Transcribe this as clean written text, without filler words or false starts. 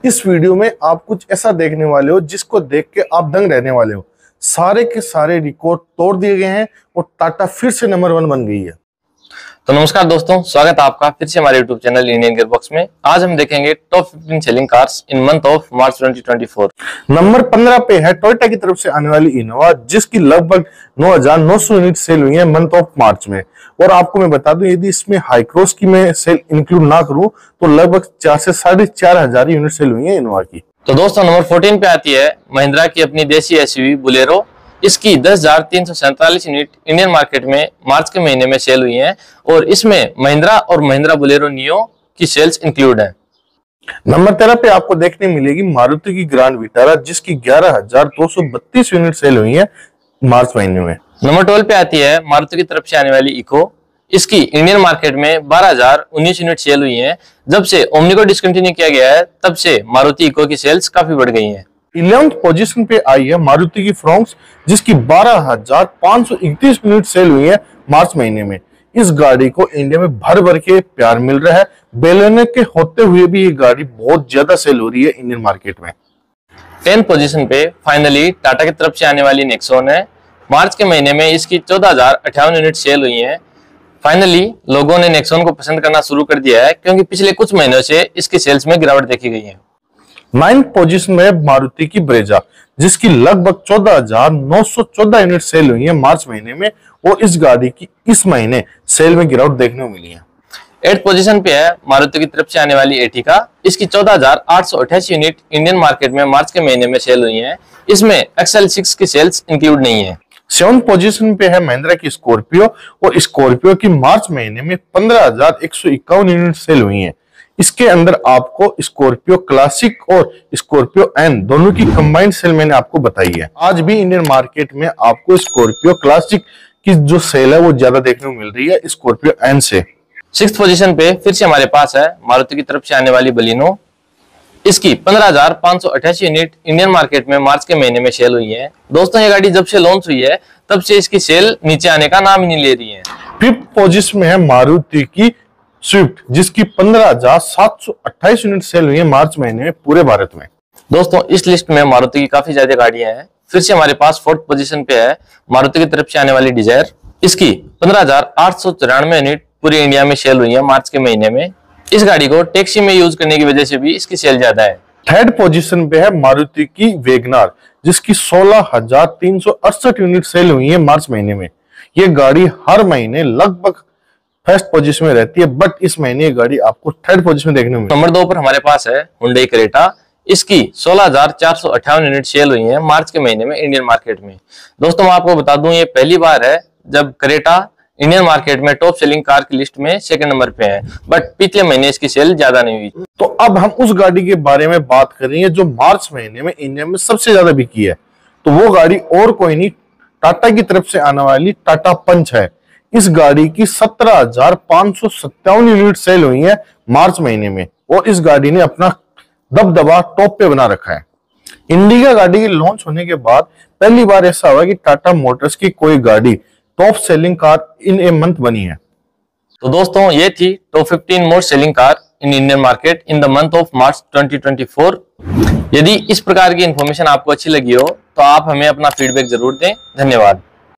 इस वीडियो में आप कुछ ऐसा देखने वाले हो जिसको देख के आप दंग रहने वाले हो। सारे के सारे रिकॉर्ड तोड़ दिए गए हैं और टाटा फिर से नंबर 1 बन गई है। तो नमस्कार दोस्तों, स्वागत है आपका फिर से हमारे YouTube चैनल इंडियन गियरबॉक्स में। आज हम देखेंगे top 15 selling cars in month of March 2024। Number 15 पे है टोयोटा की तरफ से आने वाली इनोवा, जिसकी लगभग 9,900 यूनिट सेल हुई है मंथ ऑफ मार्च में। और आपको मैं बता दूं, यदि इसमें हाई क्रॉस की मैं सेल इंक्लूड ना करूं तो लगभग 4 से 4,500 यूनिट सेल हुई है इनोवा की। तो दोस्तों नंबर 14 पे आती है महिंद्रा की अपनी देसी एसयूवी बोलेरो। इसकी 10,347 यूनिट इंडियन मार्केट में मार्च के महीने में सेल हुई हैं और इसमें महिंद्रा और महिंद्रा बोलेरो नियो की सेल्स इंक्लूड हैं। नंबर 13 पे आपको देखने मिलेगी मारुति की ग्रैंड विटारा, जिसकी 11,232 यूनिट सेल हुई है मार्च महीने में। नंबर 12 पे आती है मारुति की तरफ से आने वाली इको। इसकी इंडियन मार्केट में 12,019 यूनिट सेल हुई हैं। जब से ओमनी को डिसकंटिन्यू किया गया है तब से मारुति इको की सेल्स काफी बढ़ गई हैं। 11th पोजीशन पे आई है मारुति की फ्रोंक्स, जिसकी 12,531 यूनिट सेल हुई है मार्च महीने में। इस गाड़ी को इंडिया में भर भर के प्यार मिल रहा है। बेलेनो के होते हुए भी ये गाड़ी बहुत ज्यादा सेल हो रही है इंडियन मार्केट में। 10th पोजीशन पे फाइनली टाटा की तरफ से आने वाली नेक्सॉन है। मार्च के महीने में इसकी 14,058 यूनिट सेल हुई हैं। फाइनली लोगों ने नेक्सॉन को पसंद करना शुरू कर दिया है, क्योंकि पिछले कुछ महीनों से इसकी सेल्स में गिरावट देखी गई है। 9th पोजीशन में मारुति की ब्रेजा, जिसकी लगभग 14,914 यूनिट सेल हुई है मार्च महीने में। और इस गाड़ी की इस महीने सेल में गिरावट देखने को मिली है। 8th पोजीशन पे है मारुति की तरफ से आने वाली एर्टिगा। इसकी 14,888 यूनिट इंडियन मार्केट में मार्च के महीने में सेल हुई हैं। इसमें XL6 की सेल्स इंक्लूड नहीं है। 7th पोजीशन पे है महिंद्रा की स्कॉर्पियो, और स्कॉर्पियो की मार्च महीने में 15,151 यूनिट सेल हुई है। इसके अंदर आपको स्कॉर्पियो क्लासिक और स्कॉर्पियो एन दोनों की कंबाइंड सेल मैंने आपको बताई है। आज भी इंडियन मार्केट में आपको स्कॉर्पियो क्लासिक की जो सेल है वो ज्यादा देखने को मिल रही है स्कॉर्पियो एन से। 6th पोजीशन पे फिर से हमारे पास है मारुति की तरफ से आने वाली बलिनो। इसकी 15,588 यूनिट इंडियन मार्केट में मार्च के महीने में सेल हुई है। दोस्तों ये गाड़ी जब से लॉन्च हुई है तब से इसकी सेल नीचे आने का नाम ही नहीं ले रही है। 5th पोजीशन में है मारुति की स्विफ्ट, जिसकी 15,728 यूनिट सेल हुई है मार्च महीने में पूरे भारत में। दोस्तों इस लिस्ट में मारुति की काफी ज्यादा गाड़ियां हैं। फिर से हमारे पास 4th पोजीशन पे है मारुति की तरफ से आने वाली डिजायर। इसकी 15,894 यूनिट पूरी इंडिया में सेल हुई है मार्च के महीने में। इस गाड़ी को टैक्सी में यूज करने की वजह से भी इसकी सेल ज्यादा है। 3rd पोजीशन पे है मारुति की वैगनार, जिसकी 16,368 यूनिट सेल हुई है मार्च महीने में। ये गाड़ी हर महीने लगभग 1st पोजीशन में रहती है, बट इस महीने ये गाड़ी आपको 3rd पोजीशन में देखने को मिली। नंबर 2 पर हमारे पास है हुंडई क्रेटा। इसकी 16,458 यूनिट सेल हुई है मार्च के महीने में इंडियन मार्केट में। दोस्तों मैं आपको बता दूं, ये पहली बार है जब क्रेटा इंडियन मार्केट में टॉप सेलिंग कार की लिस्ट में 2nd नंबर पे है, बट पिछले महीने इसकी सेल ज्यादा नहीं हुई। तो अब हम उस गाड़ी के बारे में बात करेंगे जो मार्च महीने में इंडिया में सबसे ज्यादा बिकी है। तो वो गाड़ी और कोई नहीं, टाटा की तरफ से आने वाली टाटा पंच है। इस गाड़ी की 17,557 यूनिट सेल हुई है मार्च महीने में, और इस गाड़ी ने अपना दबदबा टॉप पे बना रखा है। इंडिका गाड़ी के लॉन्च होने के बाद पहली बार ऐसा हुआ कि टाटा मोटर्स की कोई गाड़ी top selling car in a month बनी है। तो दोस्तों ये थी top 15 most selling car in Indian market in the month of March 2024। यदि इस प्रकार की इंफॉर्मेशन आपको अच्छी लगी हो तो आप हमें अपना फीडबैक जरूर दें। धन्यवाद।